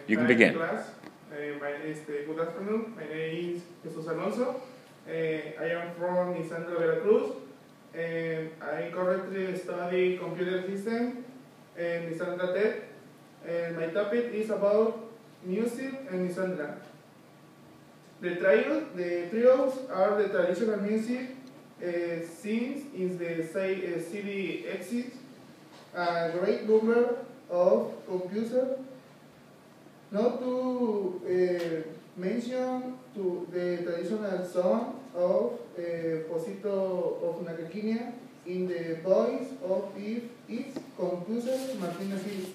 You can begin. Class. Good afternoon. My name is Jesus Alonso. I am from Misantla, Veracruz. I currently study computer system in Misantla Tech. My topic is about music in Misantla. The trios are the traditional music scenes in the city exit. A great number of composers. Not to mention to the traditional song of Posito of Nagaquinia in the voice of its composer Martinez Gil.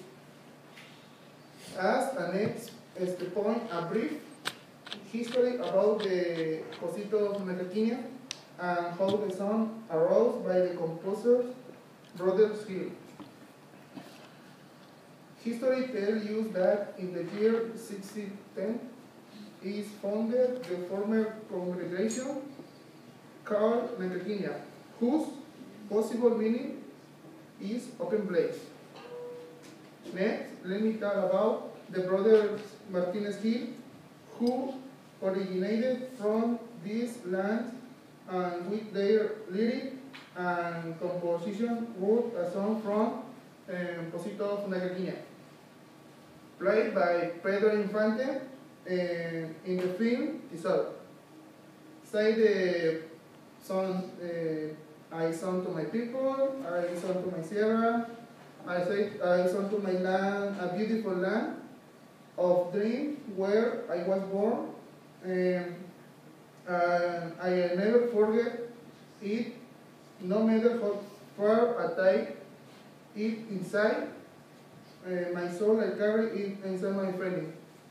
As a next point, a brief history about the Posito of Nagaquinia and how the song arose by the composer Brothers Gil. History tells you that in the year 1610 is founded the former congregation called Nagaquinia, whose possible meaning is open place. Next, let me talk about the brothers Martinez Gil, who originated from this land and with their lyric and composition wrote a song from Posito of Nagaquinia, played by Pedro Infante in the film Tesoro. Say the song, I sung to my people, I sung to my sierra, I sung to my land, a beautiful land of dream where I was born, and I never forget it, no matter how far I take it inside. My soul, I carry it inside my feeling.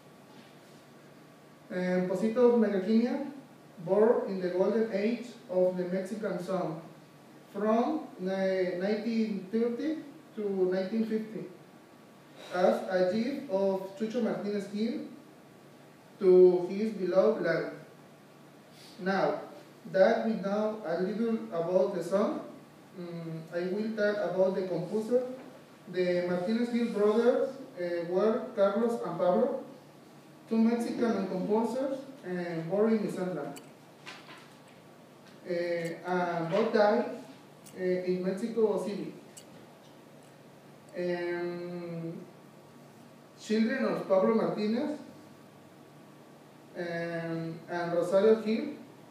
Posito of Nagaquinia, born in the golden age of the Mexican song, from 1930 to 1950, as a gift of Chucho Martinez Gil to his beloved land. Now that we know a little about the song, I will talk about the composer. The Martinez Gil brothers were Carlos and Pablo, two Mexican composers born in Misantla. Both died in Mexico City. Children of Pablo Martinez and Rosario Gil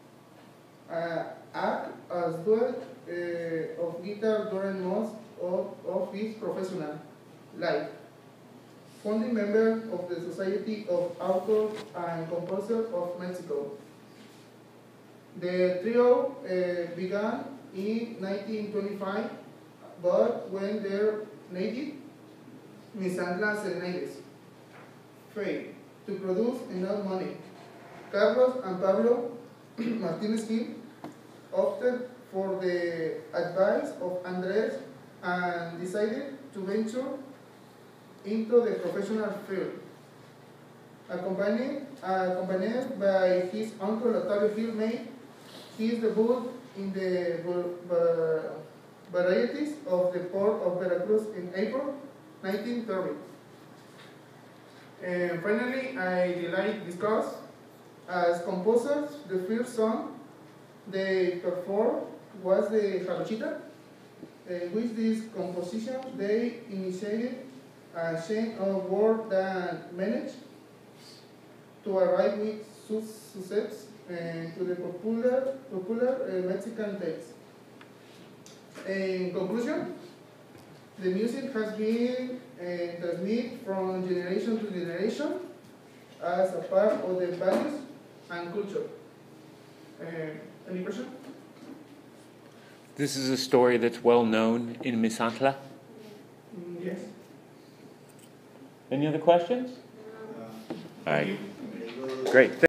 act as duet of guitar during most of his professional life. Founding member of the Society of Authors and Composers of Mexico. The trio began in 1925, but when their native Misantla Serenades failed to produce enough money, Carlos and Pablo Martinez Gil opted for the advice of Andres and decided to venture into the professional field. Accompanied by his uncle Octavio Gil, made his debut in the varieties of the port of Veracruz in April 1930. And finally, I like discuss as composers the first song they performed was the Jarochita. With this composition, they initiated a chain of work that managed to arrive with success to the popular Mexican taste. In conclusion, the music has been transmitted from generation to generation as a part of the values and culture. Any question? This is a story that's well known in Misantla. Yes. Any other questions? All right. Great.